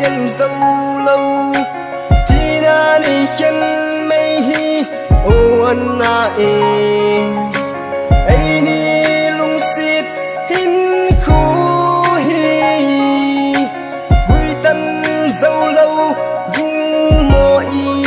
hiền dâu lâu chỉ na ni hiền mây hi ô anh na ấy ni lung xịt hin khu hi vui tân dâu lâu gung mô y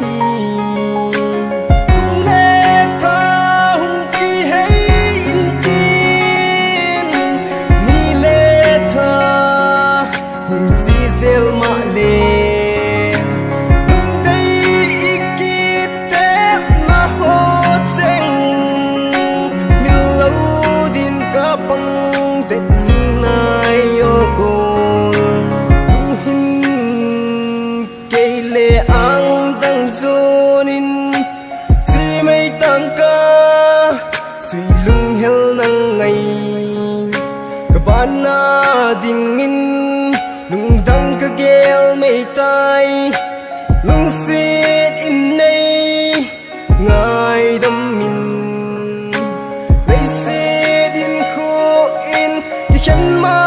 nè tha hung kỳ hay in tin ni lê tha hung chi zel ma lê lung tây iki tép na ho cheng mil lâu din ka pang tết sinh nai yo cô tu hin cây lê ang dang zonin si mây tang ka suy lung hel nang ngày ka ban na ding in lung dang ka gel mây tai lung sit in nay ngai dam min lấy sit in khu in ki khen ma